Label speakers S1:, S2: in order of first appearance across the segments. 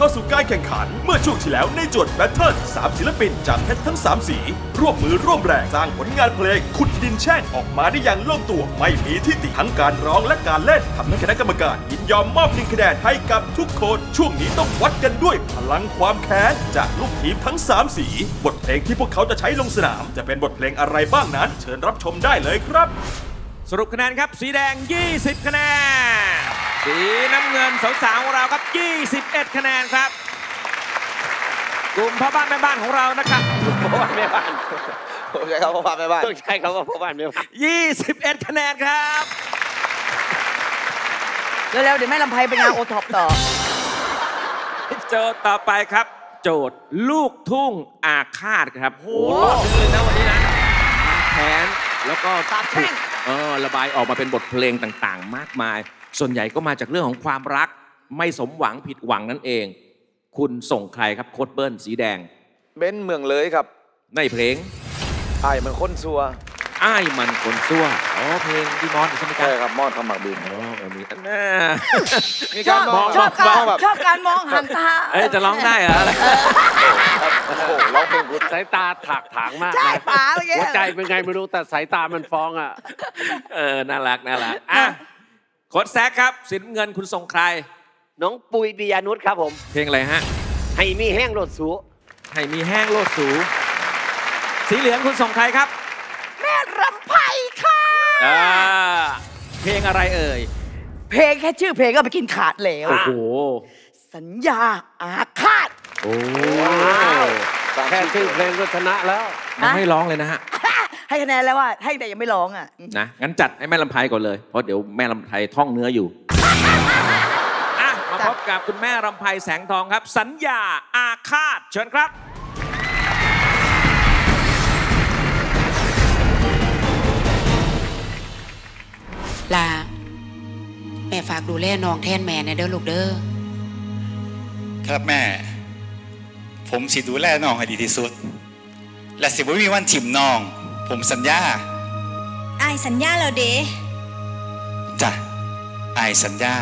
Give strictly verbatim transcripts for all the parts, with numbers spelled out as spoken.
S1: เข้าสู่การแข่งขันเมื่อช่วงที่แล้วในโจทย์แบทเทิลสามศิลปินจากเพชรทั้งสามสีร่วมมือร่วมแรงสร้างผลงานเพลงขุดดินแช่งออกมาได้อย่างลงตัวไม่มีที่ติทั้งการร้องและการเล่นทำให้คณะกรรมการยินยอมมอบหนึ่งคะแนนให้กับทุกคนช่วงนี้ต้องวัดกันด้วยพลังความแค้นจากลูกทีมทั้งสามสีบทเพลงที่พวกเขาจะใช้ลงสนามจะเป็นบทเพลงอะไรบ้างนั้นเชิญรับชมได้เลยครับ
S2: สรุปคะแนนครับสีแดงยี่สิบคะแนนสีน้ำเงินสาวๆของเราครับยี่สิบเอ็ดคะแนนครับกลุ่มพ่อบ้านแม่บ้านของเรานะครับ
S3: พ่อบ้านแม่บ้านใช่ครับพ่อบ้านแม่บ้านต้องใช่ครับว่าพ่อบ้านแม่บ้าน
S2: ยี่สิบเอ็ดคะแนนครับ
S4: เร็วๆเดี๋ยวแม่ลำไพไปงานโอท็อปต่อ
S2: โจทย์ต่อไปครับโจทย์ลูกทุ่งอาฆาตครับโอ้โหเลยนะวันนี้นะแผนแล้วก็
S4: สาบแช่ง
S2: เออระบายออกมาเป็นบทเพลงต่างๆมากมายส่วนใหญ่ก็มาจากเรื่องของความรักไม่สมหวังผิดหวังนั่นเองคุณส่งใครครับโค้ดเบิ้ลสีแดง
S3: เบ้นเมืองเลยครับ
S2: ในเพลง
S3: ไอ้มันคนซัว
S2: ไอ้มันคนซัวอ๋อเพลงที่มอสใช่ไหมครับ
S3: ใช่ครับมอสคำหมักบิน
S2: อ๋อมีอันน่า
S4: ชอบชอบการชอบการมองห่างตา
S2: เอ้จะร้องได้เหรอ
S3: โอ้โหร้องเพลงสายตาถากถางมาก
S4: ใช่ป๋าเลย
S3: หัวใจเป็นไงไม่รู้แต่สายตามันฟ้องอ่ะ
S2: เออน่ารักน่ารักอ่ะโค้ดแซกครับสินเงินคุณส่งใคร
S3: น้องปุยปิยานุชครับผม
S2: เพลงอะไรฮะ
S3: ให้มีแห้งโลดสู
S2: ให้มีแห้งโลดสูสีเหลืองคุณส่งใครครับ
S4: แม่รำไพค่ะ
S2: อ่าเพลงอะไรเอ่ย
S4: เพลงแค่ชื่อเพลงก็ไปกินขาดแล้ว
S2: โอ้โห
S4: สัญญาอาฆาต
S2: โอ้
S3: แค่ชื่อเพลงก็ชนะแล้ว
S2: ยังไม่ร้องเลยนะฮะ
S4: ให้คะแนนแล้วว่าให้แต่ยังไม่ร้องอ่ะ
S2: นะงั้นจัดให้แม่ลำไพก่อนเลยเพราะเดี๋ยวแม่ลำไพท่องเนื้ออยู่อ่ะมาพบกับคุณแม่ลำไพแสงทองครับสัญญาอาฆาตเชิญครับ
S5: ลาแม่ฝากดูแลน้องแทนแม่ในเด้อลูกเด้อ
S6: ครับแม่ผมสิดูแลน้องให้ดีที่สุดและสิบ่มีวันถิ่มน้องผมสัญญา
S7: อายสัญญาแล้วเด้
S6: จ้ะอายสัญญา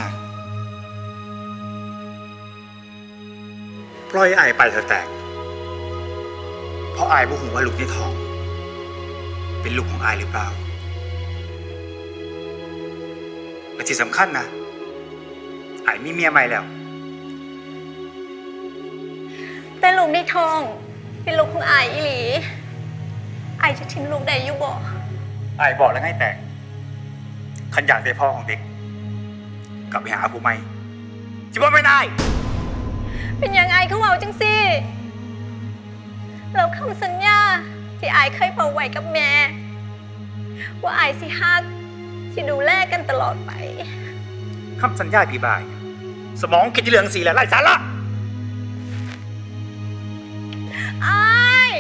S6: ปล่อยอายไปเถอะแต่เพราะอายบ่ฮู้ว่าลูกในท้องเป็นลูกของอายหรือเปล่าและที่สำคัญนะอายมีเมียใหม่แล้ว
S7: แต่ลูกในท้องเป็นลูกของอายอีหลีอายจะทิ้งลูกได้อยู่บ่
S6: อายบอกแล้วไงแต่ขันอยากได้พ่อของเด็กกลับไปหาผู้ใหม่จิบ่ไม่ได้
S7: เป็นยังไงเขาเว้าจังสิเราคำสัญญาที่อายเคยบอกไว้กับแม่ว่าอายสิฮักสิดูแลกันตลอดไป
S6: คำสัญญาพี่บายสมองคิดเรื่องสีแล้วไร้สาระ
S7: อาย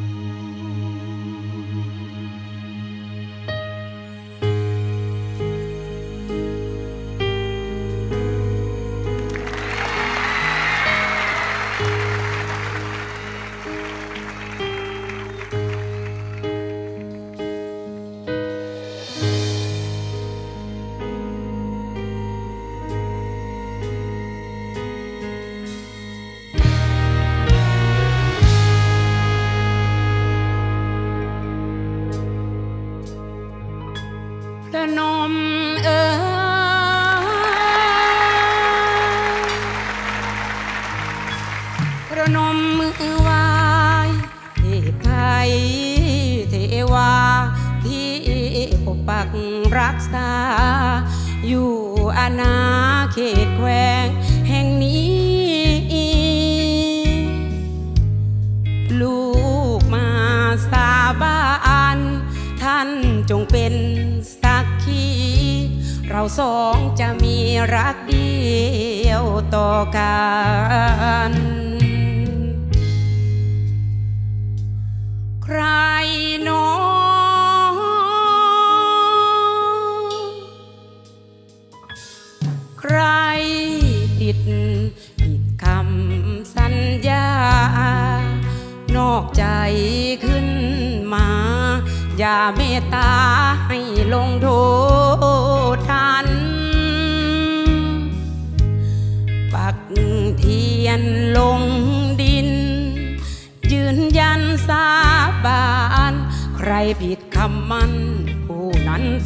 S5: ประนมเอ่ยประนมมือไหว้เทพไทยเทวาที่ปกปักรักษาอยู่อาณาเขตแคว้นแห่งนี้ลูกมาสาบานท่านจงเป็นเราสองจะมีรักเดียวต่อกันใครหนอใครผิดผิดคำสัญญานอกใจขึ้นมาอย่าเมตตาให้ลงโทษทันปักเทียน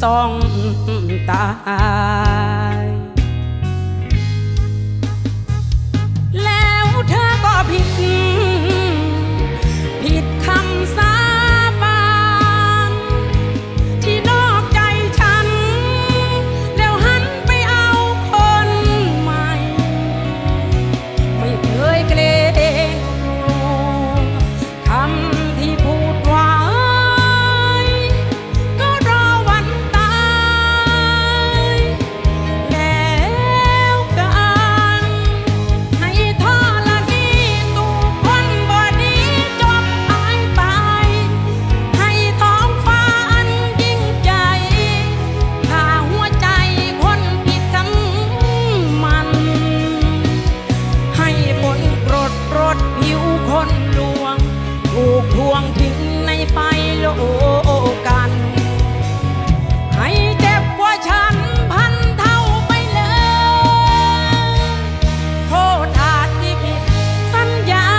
S5: ต้องตายแล้วเธอก็ผิดผิดคำสาบานที่นอกใจฉันแล้วหันไปเอาคนใหม่ไม่เคยเกรงคำที่พูดไว้ก็รอวันตายแล้วกันให้ทอละนี้ตูคนบ่ดีจบหายไปให้ท้องฟ้าอันยิ่งใหญ่ถ้าหัวใจคนผิดกันมันให้ฝนกรดรดผิวคนลวงถูกทวงทิ้งในไฟโลกัน ให้เจ็บกว่าฉันพันเท่าไปเลยโทษฐานที่ผิดสัญญา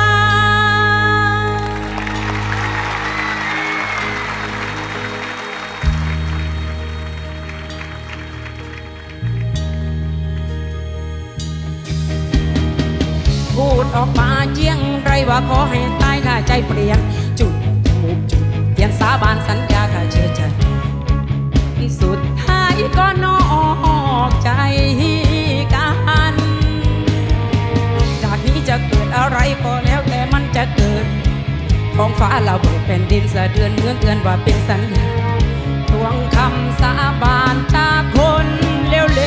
S5: พูดออกมาเจียงไรว่าขอให้ตายถ้าใจเปลี่ยนจุดถูกจุดเปลี่ยนสาบานสัญญาข้าเชื่อใจที่สุดท้ายก็นอกใจกันจากนี้จะเกิดอะไรก็แล้วแต่มันจะเกิดท้องฟ้าระเบิดแผ่นดินสะเทือนเหมือนเตือนว่าเป็นสัญญาทวงคำสาบานจากคนเลวเล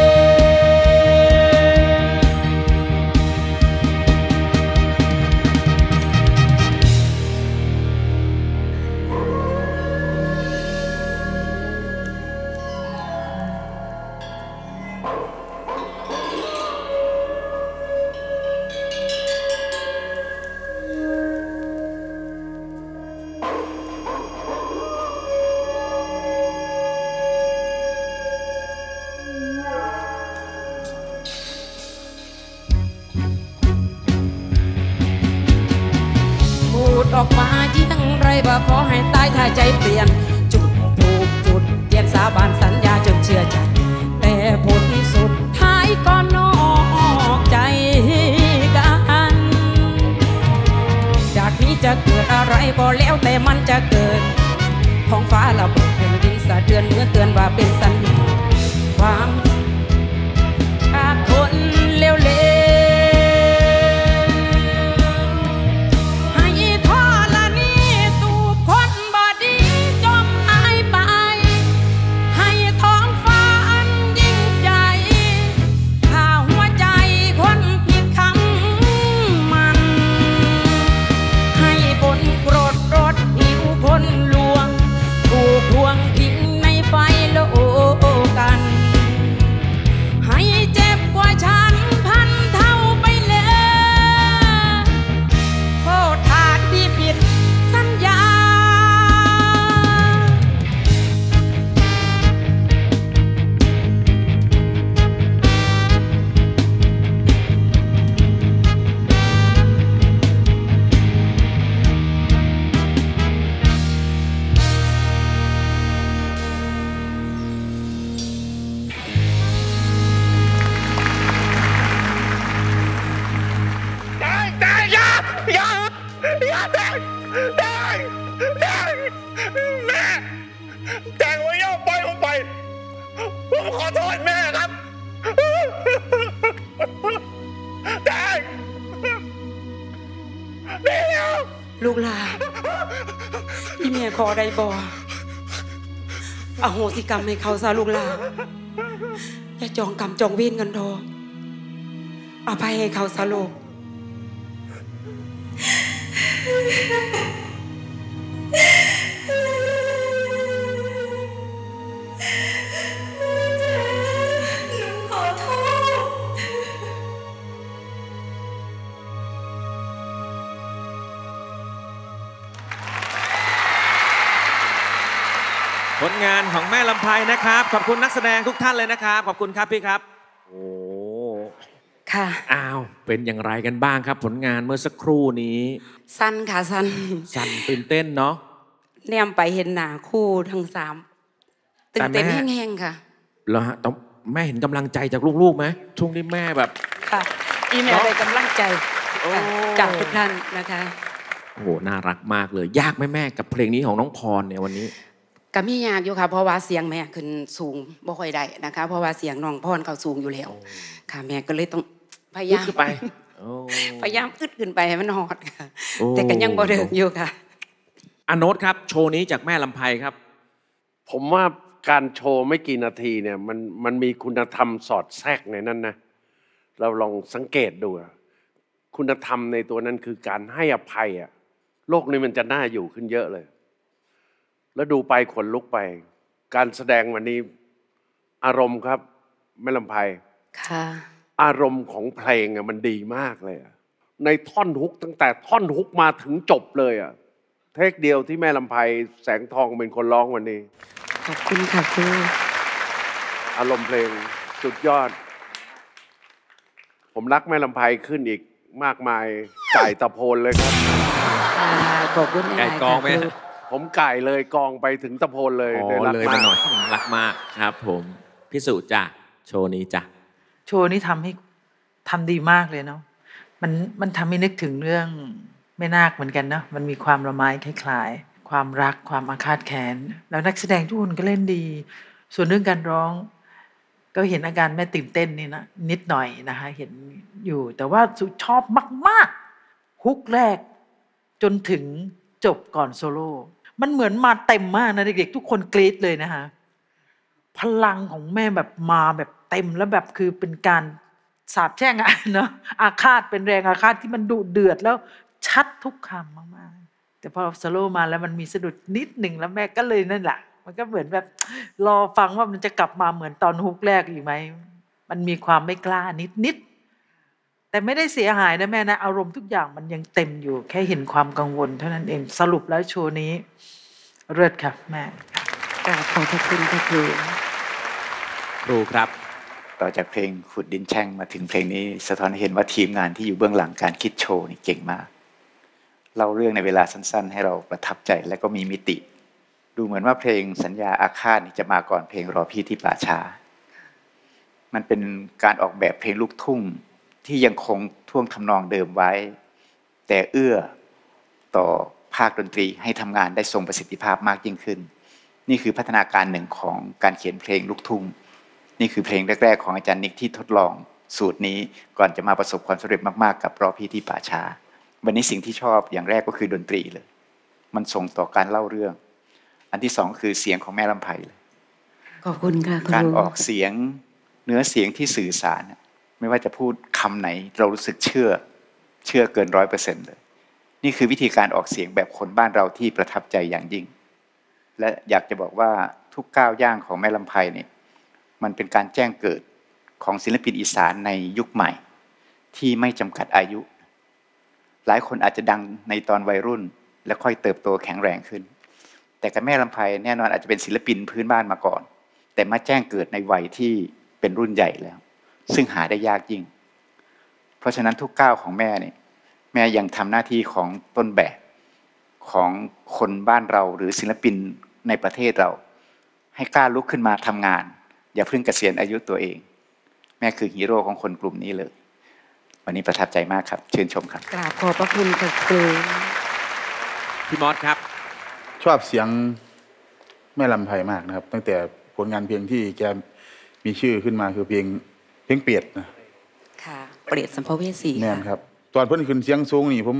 S5: พูดออกมาเจียงไรว่าขอให้ตายถ้าใจเปลี่ยนจุดถูกจุดเปลี่ยนสาบานสัญญาจนเชื่อใจแต่ผลสุดท้ายก็นอกใจกันจากนี้จะเกิดอะไรก็แล้วแต่มันจะเกิดท้องฟ้าระเบิดแผ่นดินสะเทือนเหมือนเตือนว่าเป็นสัญญาความจากคนเลวเลให้ทอละนี้ตูคนบ่ดีจมหายไปให้ท้องฟ้าอันยิ่งใหญ่ถ้าหัวใจคนผิดคำมันให้ฝนโกรธรดผิวคนลวงถูกทวงทิ้งในไฟโลกัน ให้เจ็บกว่าฉันพันเท่าไปเลยโทษฐานที่ผิดสัญญา
S3: แดงแดงอย่าอย่าอย่าแดงแดงแดงแม่แดงว่าอย่าปล่อยผมไปผมขอโทษแม่ครับแดงเดี๋ยว
S5: ลูกหลาอีเมียขอได้บ่อโหสิกรรมให้เขาซะลูกหลาอย่าจองกรรมจองเวรกันดอกอภัยให้เขาซะลูก
S2: ผลงานของแม่ลำไพนะครับขอบคุณนักแสดงทุกท่านเลยนะครับขอบคุณครับพี่ครับโอ้
S5: ค่ะ
S2: อ้าวเป็นอย่างไรกันบ้างครับผลงานเมื่อสักครู่นี้
S5: สั้นค่ะสั้น
S2: สั่นตื่นเต้นเนาะ
S5: แนมไปเห็นหน้าคู่ทั้งสามตื่นเต้นแห้งๆค่ะ
S2: แล้วฮะต้องแม่เห็นกำลังใจจากลูกๆไหมช่วงนี้แม่แบบ
S5: ค่ะอีแม่ได้กำลังใจจากทุกท่านนะคะ
S2: โอ้โหน่ารักมากเลยยากไหมแม่กับเพลงนี้ของน้องพรเนี่ยวันนี้
S5: ก็มียากอยู่ค่ะเพราะว่าเสียงแม่ขึ้นสูงบ่ค่อยได้นะคะเพราะว่าเสียงน้องพรเขาสูงอยู่แล้วค่ะแม่ก็เลยต้องพยายาม
S2: ไป
S5: พยายามอึดขึ้นไปให้มันฮอดค่ะแต่ก็ยังบ่เดินอยู่ค่ะ
S2: อโนตครับโชว์นี้จากแม่ลำไพครับ
S8: ผมว่าการโชว์ไม่กี่นาทีเนี่ยมันมันมีคุณธรรมสอดแทรกในนั้นนะเราลองสังเกตดูคุณธรรมในตัวนั้นคือการให้อภัยอะโลกนี้มันจะน่าอยู่ขึ้นเยอะเลยแล้วดูไปขนลุกไปการแสดงวันนี้อารมณ์ครับแม่ลำไพ
S5: ค่ะ
S8: อารมณ์ของเพลงอะมันดีมากเลยในท่อนฮุกตั้งแต่ท่อนฮุกมาถึงจบเลยอะเทคเดียวที่แม่ลำไพแสงทองเป็นคนร้องวันนี้
S5: ขอบคุณค่ะครู
S8: อารมณ์เพลงสุดยอดผมรักแม่ลำไพขึ้นอีกมากมายไก่ตะโพนเลยครับ
S5: ขอบคุณ
S2: ไก่กองไหม
S8: ผมไก่เลยกองไปถึงตะโพนเลย
S2: เลยมาหน่อยรักมากครับผมพิสูจน์จ้ะโชว์นี้จ้ะ
S4: โชว์นี้ทำให้ทำดีมากเลยเนาะมันมันทำให้นึกถึงเรื่องแม่นาคเหมือนกันเนาะมันมีความละไม้คล้ายๆความรักความอาฆาตแค้นแล้วนักแสดงทุกคนก็เล่นดีส่วนเรื่องการร้องก็เห็นอาการแม่ตื่นเต้นนี่นะนิดหน่อยนะคะเห็นอยู่แต่ว่าชอบมากๆฮุกแรกจนถึงจบก่อนโซโล่มันเหมือนมาเต็มมากนะเด็กๆทุกคนกรี๊ดเลยนะคะพลังของแม่แบบมาแบบเต็มแล้วแบบคือเป็นการสาบแช่งอะเนาะอาฆาตเป็นแรงอาฆาตที่มันดุเดือดแล้วชัดทุกคำมากๆแต่พอโซโล่มาแล้วมันมีสะดุดนิดหนึ่งแล้วแม่ก็เลยนั่นแหละมันก็เหมือนแบบรอฟังว่ามันจะกลับมาเหมือนตอนฮุกแรกอีกไหมมันมีความไม่กล้านิดๆแต่ไม่ได้เสียหายนะแม่นะอารมณ์ทุกอย่างมันยังเต็มอยู่แค่เห็นความกังวลเท่านั้นเองสรุปแล้วโชว์นี้เลิศครับแม่
S5: ขอบคุณค่ะครูครู
S2: ครูครับ
S9: ต่อจากเพลงขุดดินแช่งมาถึงเพลงนี้สะท้อนให้เห็นว่าทีมงานที่อยู่เบื้องหลังการคิดโชว์นี่เก่งมากเล่าเรื่องในเวลาสั้นๆให้เราประทับใจและก็มีมิติดูเหมือนว่าเพลงสัญญาอาฆาตจะมาก่อนเพลงรอพี่ที่ป่าช้ามันเป็นการออกแบบเพลงลูกทุ่งที่ยังคงท่วงทำนองเดิมไว้แต่เอื้อต่อภาคดนตรีให้ทำงานได้ทรงประสิทธิภาพมากยิ่งขึ้นนี่คือพัฒนาการหนึ่งของการเขียนเพลงลูกทุ่งนี่คือเพลงแรกๆของอาจารย์นิกที่ทดลองสูตรนี้ก่อนจะมาประสบความสำเร็จมากๆกับรอพี่ที่ป่าช้าวันนี้สิ่งที่ชอบอย่างแรกก็คือดนตรีเลยมันส่งต่อการเล่าเรื่องอันที่สองคือเสียงของแม่ลำไพเลย
S5: ขอบคุณค่ะ
S9: การออกเสียงเนื้อเสียงที่สื่อสารไม่ว่าจะพูดคำไหนเรารู้สึกเชื่อเชื่อเกินร้อยเปอร์เซ็นต์เลยนี่คือวิธีการออกเสียงแบบคนบ้านเราที่ประทับใจอย่างยิ่งและอยากจะบอกว่าทุกก้าวย่างของแม่ลำไพเนี่ยมันเป็นการแจ้งเกิดของศิลปินอีสานในยุคใหม่ที่ไม่จำกัดอายุหลายคนอาจจะดังในตอนวัยรุ่นและค่อยเติบโตแข็งแรงขึ้นแต่กับแม่ลำไพแน่นอนอาจจะเป็นศิลปินพื้นบ้านมาก่อนแต่มาแจ้งเกิดในวัยที่เป็นรุ่นใหญ่แล้วซึ่งหาได้ยากยิ่งเพราะฉะนั้นทุกก้าวของแม่เนี่ยแม่ยังทำหน้าที่ของต้นแบบของคนบ้านเราหรือศิลปินในประเทศเราให้กล้าลุกขึ้นมาทำงานอย่าเพิ่งเกษียณอายุตัวเองแม่คือฮีโร่ของคนกลุ่มนี้เลยวันนี้ประทับใจมากครับเชิญชมครับ
S5: กราบขอบพระคุณค่ะครู
S2: พี่มอสครับ
S10: ชอบเสียงแม่ลำไพมากนะครับตั้งแต่ผลงานเพลงที่แกมีชื่อขึ้นมาคือเพลงเพลงเปียดนะ
S5: ค่ะเปรียดสัมภเวสี
S10: แน่นครับตอนเพิ่นขึ้นเสียงสูงนี่ผม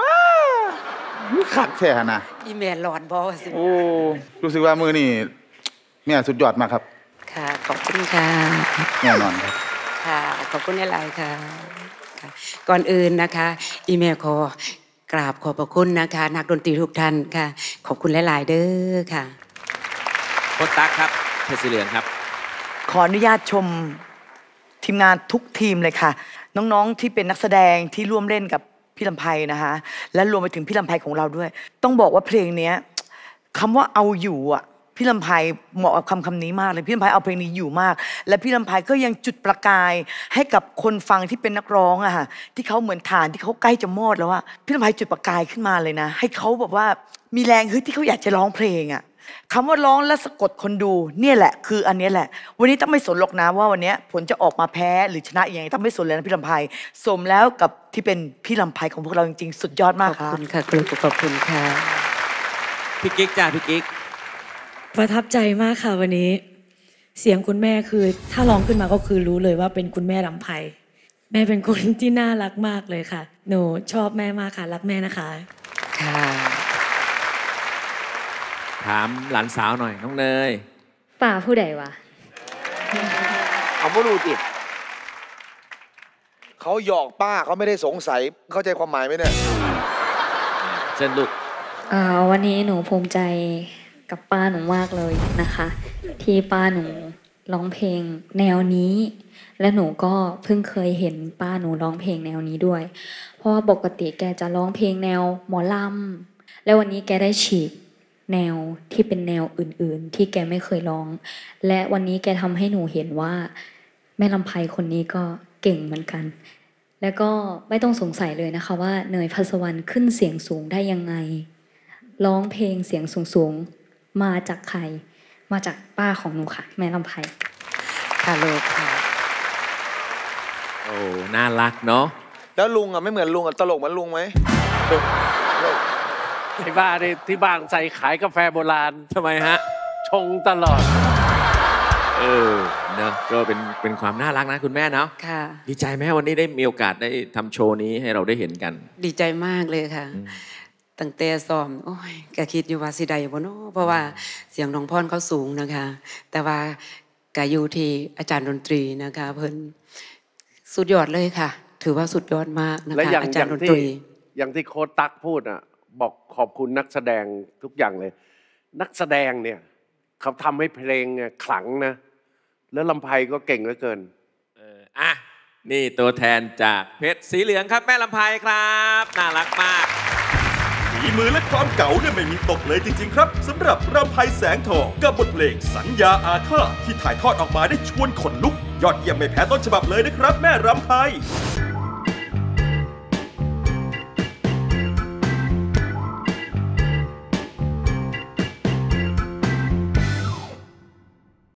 S10: ขัดแค่นะ
S5: อีเมลหลอนบอสิ
S10: โอ้รู้สึกว่ามือนี่แม่สุดยอดมากครับ
S5: ค่ะขอบคุณค่ะ
S10: แน่นอนครับ
S5: ค่ะขอบคุณหลายๆค่ะก่อนอื่นนะคะอีเมลขอกราบขอบพระคุณนะคะนักดนตรีทุกท่านค่ะขอบคุณหลายๆเด้อค่ะ
S2: โค้ชตั๊กครับเพชรเหลืองครับ
S4: ขออนุญาตชมทีมงานทุกทีมเลยค่ะน้องๆที่เป็นนักแสดงที่ร่วมเล่นกับพี่ลำไพนะคะและรวมไปถึงพี่ลำไพของเราด้วยต้องบอกว่าเพลงนี้คำว่าเอาอยู่อ่ะพี่ลำไพเหมาะกับคำคำนี้มากเลยพี่ลำไพเอาเพลงนี้อยู่มากและพี่ลำไพก็ยังจุดประกายให้กับคนฟังที่เป็นนักร้องอะค่ะที่เขาเหมือนฐานที่เขาใกล้จะมอดแล้วอะพี่ลำไพจุดประกายขึ้นมาเลยนะให้เขาแบบว่ามีแรงฮึดที่เขาอยากจะร้องเพลงอะ
S11: คำว่าร้องและสะกดคนดูเนี่ยแหละคืออันนี้แหละวันนี้ต้องไม่สนหรอกนะว่าวันนี้ผลจะออกมาแพ้หรือชนะยังไงต้องไม่สนเลยนะพี่ลำไพสมแล้วกับที่เป็นพี่ลำไพของพวกเราจริงๆสุดยอดมากครับขอบคุณค่ะครูขอบคุณค่ะ
S2: พี่กิ๊กจ้าพี่กิ๊ก
S12: ประทับใจมากค่ะวันนี้เสียงคุณแม่คือถ้าร้องขึ้นมาก็คือรู้เลยว่าเป็นคุณแม่ลำไพแม่เป็นคนที่น่ารักมากเลยค่ะหนูชอบแม่มากค่ะรักแม่นะคะ
S11: ค่ะ
S2: ถามหลานสาวหน่อยน้องเนย
S13: ป่าผู้ใดวะ
S14: เอาไม่รู้จิเขาหยอกป้าเขาไม่ได้สงสัยเข้าใจความหมายไหมเนี่ย
S2: เชิญลูก
S13: วันนี้หนูภูมิใจกับป้าหนูมากเลยนะคะที่ป้าหนูร้องเพลงแนวนี้และหนูก็เพิ่งเคยเห็นป้าหนูร้องเพลงแนวนี้ด้วยเพราะว่าปกติแกจะร้องเพลงแนวหมอลำแล้ววันนี้แกได้ฉีกแนวที่เป็นแนวอื่นๆที่แกไม่เคยร้องและวันนี้แกทำให้หนูเห็นว่าแม่ลำไพคนนี้ก็เก่งเหมือนกันแล้วก็ไม่ต้องสงสัยเลยนะคะว่าเนยพัสวรรณขึ้นเสียงสูงได้ยังไงร้องเพลงเสียงสูงๆมาจากใครมาจากป้าของหนูค่ะแม่ลำไพ
S11: ค่ะลูกค่ะ
S2: โอ้น่ารักเนาะ
S14: แล้วลุงอ่ะไม่เหมือนลุงอ่ะตลกเหมือนลุงไหม
S8: ที่บ้านนี่ที่บ้านใส่ขายกาแฟโบราณ
S2: ทำไมฮะ
S8: ชงตลอด
S2: เออเนอะก็เป็นเป็นความน่ารักนะคุณแม่เนาะ
S11: ค่ะ
S2: ดีใจไหมวันนี้ได้มีโอกาสได้ทำโชว์นี้ให้เราได้เห็นกัน
S15: ดีใจมากเลยค่ะตั้งแต่ซ้อมโอ้ยก็คิดอยู่ว่าสิได้บ่เนาะเพราะว่าเสียงน้องพรเขาสูงนะคะแต่ว่าก็อยู่ที่อาจารย์ดนตรีนะคะเพิ่นสุดยอดเลยค่ะถือว่าสุดยอดมากนะคะอาจารย์ดนตรี
S8: อย่างที่โค้ชตั๊กพูดอ่ะบอกขอบคุณนักแสดงทุกอย่างเลยนักแสดงเนี่ยเขาทำให้เพลงขลังนะแล้วลำไพก็เก่งเหลือเกิน
S2: เอออ่ะนี่ตัวแทนจากเพชรสีเหลืองครับแม่ลำไพครับน่ารักมาก
S1: ฝีมือและความเก๋าเนี่ยไม่มีตกเลยจริงๆครับสำหรับลำไพแสงทองกับบทเพลงสัญญาอาฆาตที่ถ่ายทอดออกมาได้ชวนขนลุกยอดเยี่ยมไม่แพ้ต้นฉบับเลยนะครับแม่ลำไพ